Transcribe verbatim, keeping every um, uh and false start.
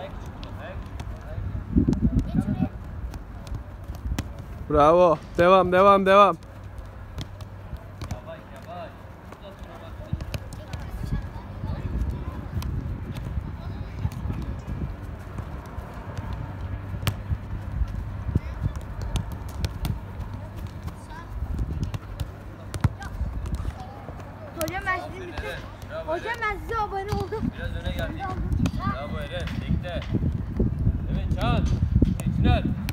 Bravo. Devam, devam, devam. Hocam ben sizi bitti. Hocam ben size abone oldum. Biraz öne geldik. Bravo Eren. Bekle. Evet Çağan. İçler.